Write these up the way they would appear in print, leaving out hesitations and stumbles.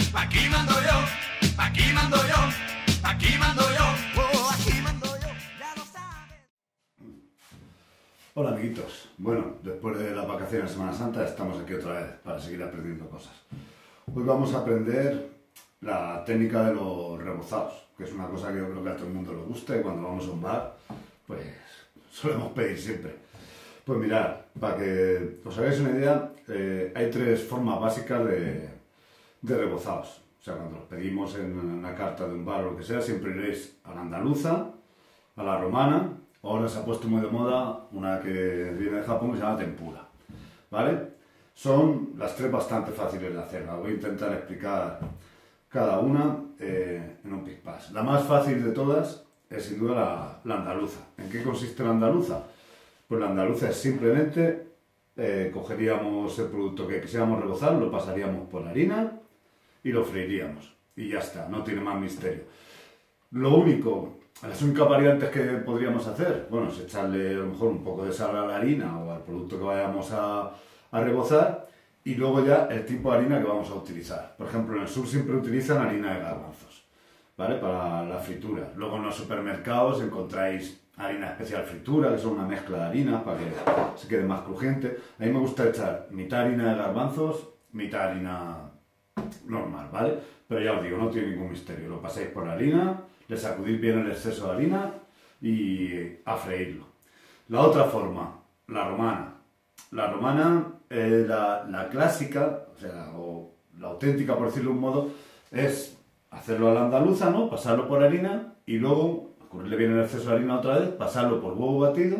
aquí mando yo, aquí mando yo, aquí mando yo, oh, aquí mando yo, ya lo sabes. Hola amiguitos, bueno, después de las vacaciones de Semana Santa estamos aquí otra vez para seguir aprendiendo cosas. Hoy vamos a aprender la técnica de los rebozados, que es una cosa que yo creo que a todo el mundo le gusta y cuando vamos a un bar, pues solemos pedir siempre. Pues mirad, para que os hagáis una idea, hay tres formas básicas de rebozados. O sea, cuando los pedimos en una carta de un bar o lo que sea, siempre iréis a la andaluza, a la romana. Ahora se ha puesto muy de moda una que viene de Japón que se llama tempura, ¿vale? Son las tres bastante fáciles de hacer. Voy a intentar explicar cada una en un pispás. La más fácil de todas es sin duda la andaluza. ¿En qué consiste la andaluza? Pues la andaluza es simplemente cogeríamos el producto que quisiéramos rebozar, lo pasaríamos por harina y lo freiríamos. Y ya está, no tiene más misterio. Las únicas variantes que podríamos hacer, bueno, es echarle a lo mejor un poco de sal a la harina o al producto que vayamos a rebozar y luego ya el tipo de harina que vamos a utilizar. Por ejemplo, en el sur siempre utilizan harina de garbanzos, ¿vale? Para la fritura. Luego en los supermercados encontráis harina especial fritura, que son una mezcla de harinas para que se quede más crujiente. A mí me gusta echar mitad harina de garbanzos, mitad harina normal, ¿vale? Pero ya os digo, no tiene ningún misterio. Lo pasáis por la harina, le sacudís bien el exceso de harina y a freírlo. La otra forma, la romana. La romana, la clásica, o sea, o la auténtica, por decirlo de un modo, es hacerlo a la andaluza, ¿no? Pasarlo por harina y luego escurrirle bien el exceso de harina otra vez, pasarlo por huevo batido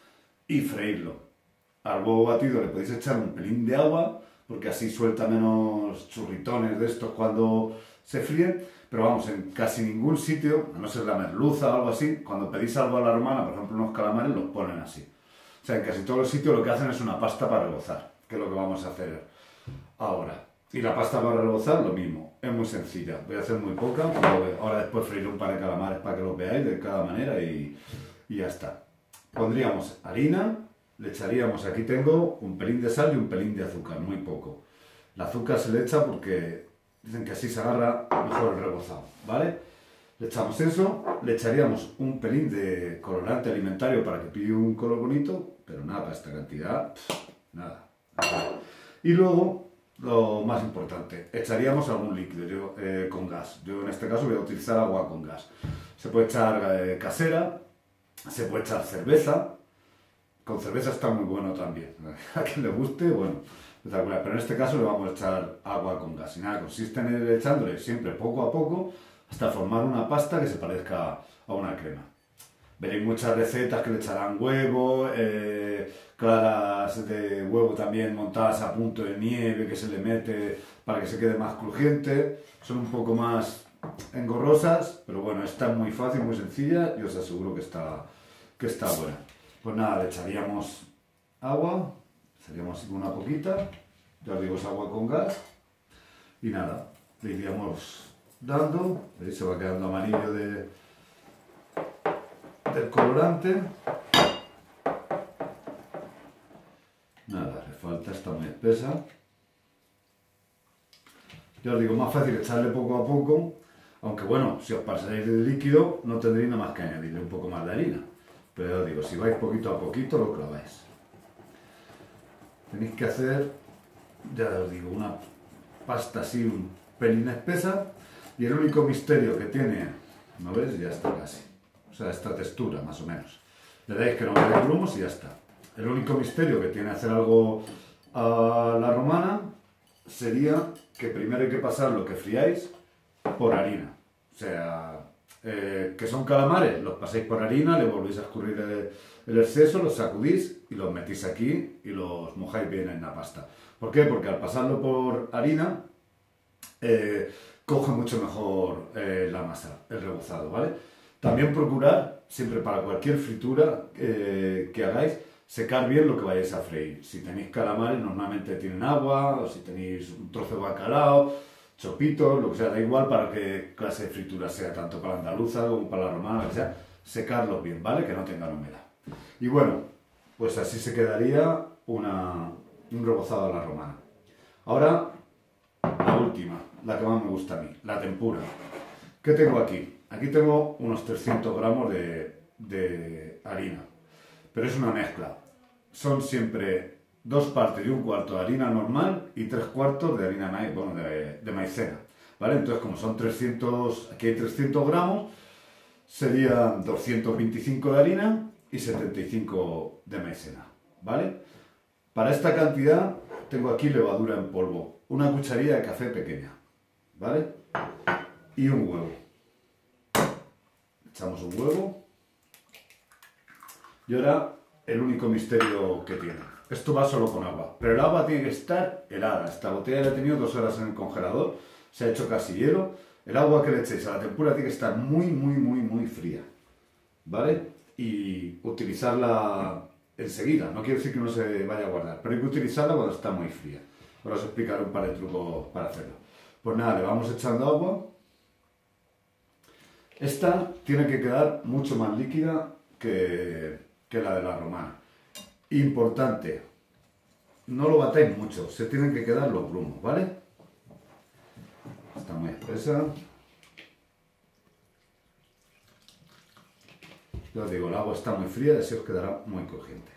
y freírlo. Al huevo batido le podéis echar un pelín de agua, porque así suelta menos churritones de estos cuando se fríen, pero vamos, en casi ningún sitio, a no ser la merluza o algo así, cuando pedís algo a la romana, por ejemplo unos calamares, los ponen así. O sea, en casi todos los sitios lo que hacen es una pasta para rebozar, que es lo que vamos a hacer ahora. Y la pasta para rebozar, lo mismo, es muy sencilla. Voy a hacer muy poca, ahora después freíré un par de calamares para que los veáis de cada manera y ya está. Pondríamos harina, le echaríamos, aquí tengo un pelín de sal y un pelín de azúcar, muy poco. El azúcar se le echa porque dicen que así se agarra mejor el rebozado, ¿vale? Le echamos eso, le echaríamos un pelín de colorante alimentario para que pille un color bonito, pero nada, para esta cantidad, nada. Y luego, lo más importante, echaríamos algún líquido con gas. Yo en este caso voy a utilizar agua con gas. Se puede echar casera, se puede echar cerveza. Con cerveza está muy bueno también. A quien le guste, bueno, espectacular. Pero en este caso le vamos a echar agua con gas. Y nada, consiste en ir echándole siempre poco a poco hasta formar una pasta que se parezca a una crema. Veréis muchas recetas que le echarán huevo, claras de huevo también montadas a punto de nieve que se le mete para que se quede más crujiente. Son un poco más engorrosas, pero bueno, esta es muy fácil, muy sencilla y os aseguro que está buena. Pues nada, le echaríamos agua, echaríamos así una poquita, ya os digo, es agua con gas, y nada, le iríamos dando, veis, se va quedando amarillo del colorante. Nada, le falta, está muy espesa. Ya os digo, más fácil echarle poco a poco, aunque bueno, si os pasáis de líquido no tendréis nada más que añadirle un poco más de harina. Pero ya os digo, si vais poquito a poquito lo claváis. Tenéis que hacer, ya os digo, una pasta así un pelín espesa. Y el único misterio que tiene, ¿no ves? Ya está casi. O sea, esta textura más o menos. Le dais que no quede grumos y ya está. El único misterio que tiene hacer algo a la romana sería que primero hay que pasar lo que friáis por harina. O sea, que son calamares, los pasáis por harina, le volvéis a escurrir el exceso, los sacudís y los metís aquí y los mojáis bien en la pasta. ¿Por qué? Porque al pasarlo por harina coge mucho mejor la masa, el rebozado, ¿vale? También procurar, siempre para cualquier fritura que hagáis, secar bien lo que vayáis a freír. Si tenéis calamares, normalmente tienen agua, o si tenéis un trozo de bacalao, chopitos, lo que sea, da igual para qué clase de fritura sea, tanto para la andaluza como para la romana, lo que sea, secarlos bien, ¿vale? Que no tengan humedad. Y bueno, pues así se quedaría un rebozado a la romana. Ahora, la última, la que más me gusta a mí, la tempura. ¿Qué tengo aquí? Aquí tengo unos 300 gramos de harina, pero es una mezcla. Son siempre 2 partes y 1/4 de harina normal y 3/4 de harina de maicena, ¿vale? Entonces, como son 300, aquí hay 300 gramos, serían 225 de harina y 75 de maicena, ¿vale? Para esta cantidad tengo aquí levadura en polvo, una cucharilla de café pequeña, ¿vale? Y un huevo. Echamos un huevo. Y ahora el único misterio que tiene. Esto va solo con agua, pero el agua tiene que estar helada. Esta botella la he tenido 2 horas en el congelador, se ha hecho casi hielo. El agua que le echéis a la tempura tiene que estar muy fría, ¿vale? Y utilizarla enseguida. No quiere decir que no se vaya a guardar, pero hay que utilizarla cuando está muy fría. Ahora os explicaré un par de trucos para hacerlo. Pues nada, le vamos echando agua. Esta tiene que quedar mucho más líquida que la de la romana. Importante, no lo batáis mucho, se tienen que quedar los grumos, ¿vale? Está muy espesa. Ya os digo, el agua está muy fría y así os quedará muy crujiente.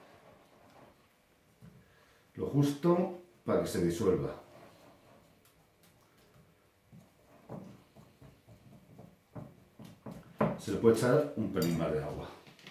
Lo justo para que se disuelva. Se le puede echar un pelín más de agua.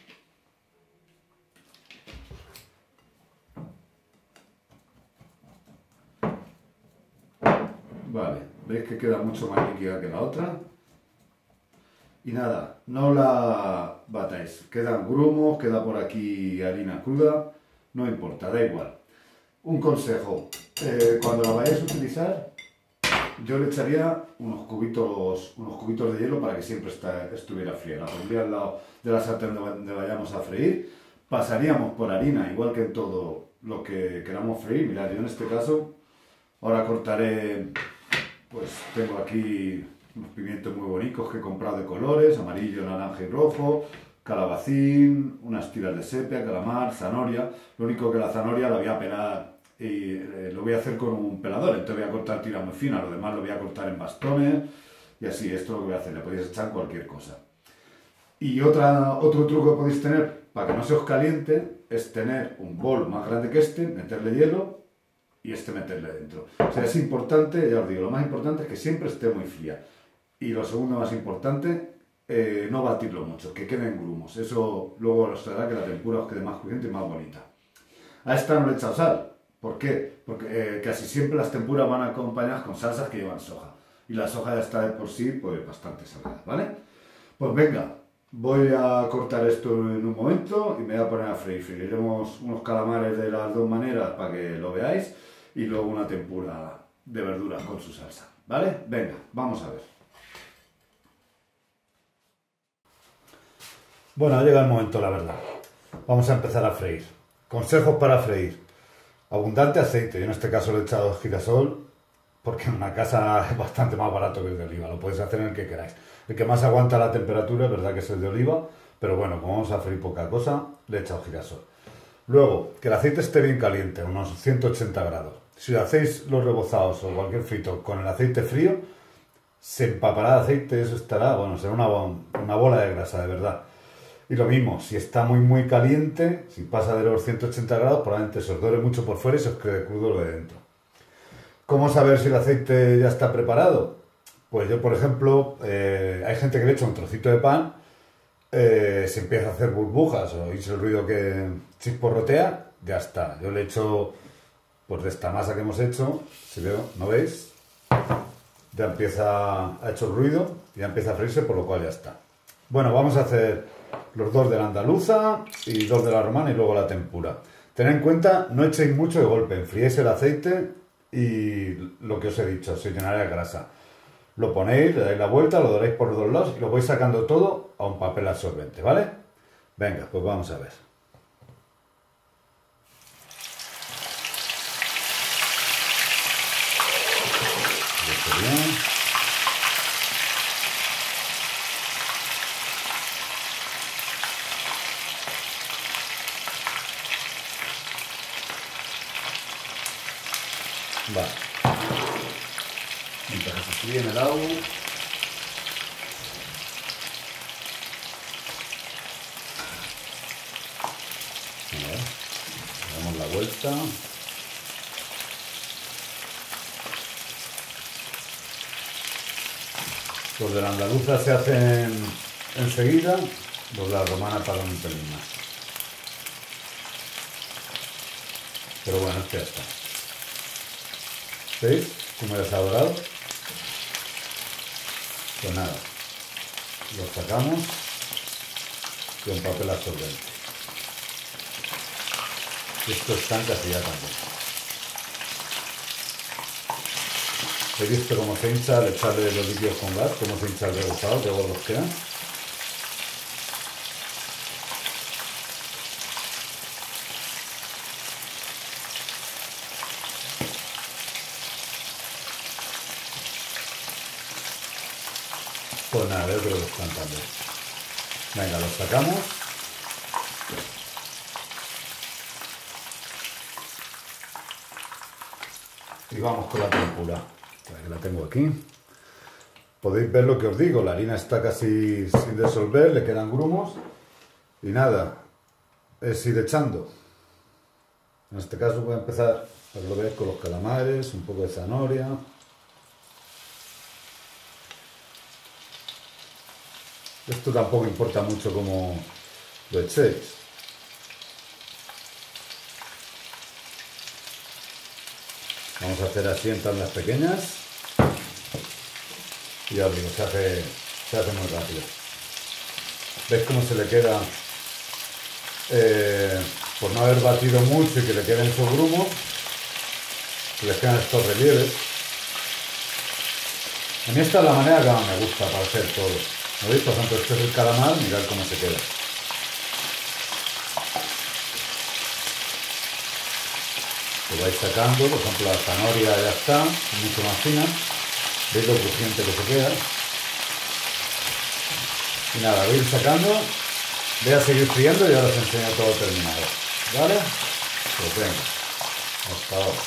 Vale, veis que queda mucho más líquida que la otra. Y nada, no la batáis. Quedan grumos, queda por aquí harina cruda, no importa, da igual. Un consejo, cuando la vayáis a utilizar, yo le echaría unos cubitos de hielo para que siempre estuviera fría. La pondría al lado de la sartén donde vayamos a freír. Pasaríamos por harina, igual que en todo lo que queramos freír. Mirad, yo en este caso, ahora cortaré, pues tengo aquí unos pimientos muy bonitos que he comprado de colores, amarillo, naranja y rojo, calabacín, unas tiras de sepia, calamar, zanahoria. Lo único que la zanahoria la voy a pelar y lo voy a hacer con un pelador, entonces voy a cortar tiras muy finas, lo demás lo voy a cortar en bastones y así, esto es lo que voy a hacer, le podéis echar cualquier cosa. Y otro truco que podéis tener para que no se os caliente es tener un bol más grande que este, meterle hielo y meterle dentro. O sea, es importante, ya os digo, lo más importante es que siempre esté muy fría. Y lo segundo más importante, no batirlo mucho, que queden grumos. Eso luego os hará que la tempura os quede más crujiente y más bonita. A esta no le he echado sal. ¿Por qué? Porque casi siempre las tempuras van acompañadas con salsas que llevan soja. Y la soja ya está de por sí pues bastante salada, ¿vale? Pues venga, voy a cortar esto en un momento y me voy a poner a freír. Freiremos unos calamares de las dos maneras para que lo veáis y luego una tempura de verduras con su salsa, ¿vale? Venga, vamos a ver. Bueno, ha llegado el momento, la verdad. Vamos a empezar a freír. Consejos para freír. Abundante aceite. Yo en este caso le he echado girasol porque en una casa es bastante más barato que el de oliva. Lo podéis hacer en el que queráis. El que más aguanta la temperatura es verdad que es el de oliva, pero bueno, como vamos a freír poca cosa, le he echado girasol. Luego, que el aceite esté bien caliente, unos 180 grados. Si hacéis los rebozados o cualquier frito con el aceite frío, se empapará de aceite, eso estará, bueno, será una bola de grasa, de verdad. Y lo mismo, si está muy caliente, si pasa de los 180 grados, probablemente se os dore mucho por fuera y se os quede crudo lo de dentro. ¿Cómo saber si el aceite ya está preparado? Pues yo, por ejemplo, hay gente que le echa un trocito de pan, se empieza a hacer burbujas o oís el ruido que chisporrotea, ya está. Yo le echo, pues de esta masa que hemos hecho, si veo, ¿no veis? Ya ha hecho el ruido, ya empieza a freírse, por lo cual ya está. Bueno, vamos a hacer los dos de la andaluza y dos de la romana y luego la tempura. Tened en cuenta, no echéis mucho de golpe, enfriéis el aceite y lo que os he dicho, se llenará de grasa. Lo ponéis, le dais la vuelta, lo doráis por los dos lados y lo vais sacando todo a un papel absorbente, ¿vale? Venga, pues vamos a ver. Bien. Vale. mientras que se fríe en el agua. Damos la vuelta. Los de la andaluza se hacen enseguida, los de la romana tardan un pelín más. Pero bueno, este ya está. ¿Veis cómo ya se ha dorado? Pues nada, los sacamos con papel absorbente. Estos están casi ya también. He visto cómo se hincha al echarle los líquidos con gas, cómo se hincha el rebozado, que gordos quedan. Pues nada, yo creo que están también. Venga, los sacamos. Y vamos con la tempura. Que la tengo aquí. Podéis ver lo que os digo, la harina está casi sin disolver, le quedan grumos. Y nada, es ir echando. En este caso voy a empezar, para que lo veáis, con los calamares, un poco de zanahoria. Esto tampoco importa mucho cómo lo echéis. Vamos a hacer así en tablas pequeñas. Y ya os digo, se hace muy rápido. ¿Veis cómo se le queda? Por no haber batido mucho y que le queden esos grumos, que les quedan estos relieves. A mí esta es la manera que más me gusta para hacer todo. ¿Lo veis? Por ejemplo, este es el calamar, mirad cómo se queda. Lo vais sacando, por ejemplo, la zanahoria ya está, mucho más fina. ¿Veis lo crujiente que se queda? Y nada, voy a ir sacando, voy a seguir friendo y ahora os enseño todo terminado. ¿Vale? Pues venga, hasta ahora.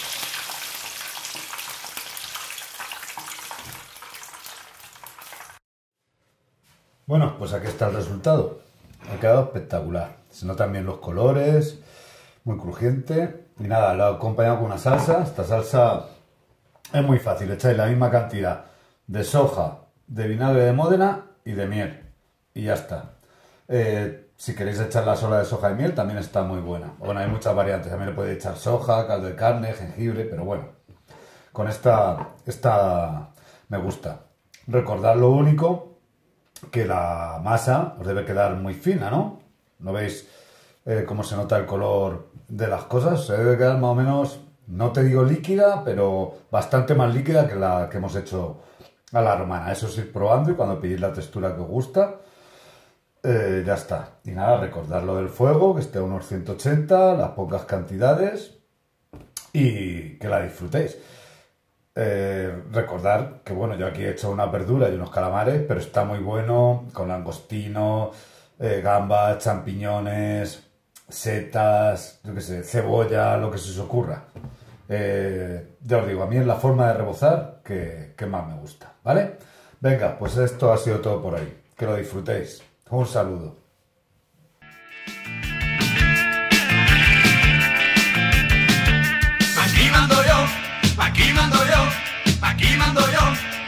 Bueno, pues aquí está el resultado. Ha quedado espectacular. Se notan bien los colores, muy crujiente. Y nada, lo he acompañado con una salsa. Esta salsa es muy fácil. Echáis la misma cantidad de soja, de vinagre de Módena y de miel. Y ya está. Si queréis echar la sola de soja y miel, también está muy buena. Bueno, hay muchas variantes. También le podéis echar soja, caldo de carne, jengibre, pero bueno. Con esta me gusta. Recordad lo único, que la masa os debe quedar muy fina, ¿no? ¿No veis cómo se nota el color de las cosas? Se debe quedar más o menos, no te digo líquida, pero bastante más líquida que la que hemos hecho a la romana. Eso es ir probando y cuando pilléis la textura que os gusta, ya está. Y nada, recordad lo del fuego, que esté a unos 180, las pocas cantidades y que la disfrutéis. Recordar que bueno, yo aquí he hecho una verdura y unos calamares, pero está muy bueno con langostino, gambas, champiñones, setas, yo qué sé, cebolla, lo que se os ocurra. Ya os digo, a mí es la forma de rebozar que más me gusta, ¿vale? Venga, pues esto ha sido todo por hoy. Que lo disfrutéis. Un saludo. Aquí mando yo, aquí mando yo, aquí mando yo.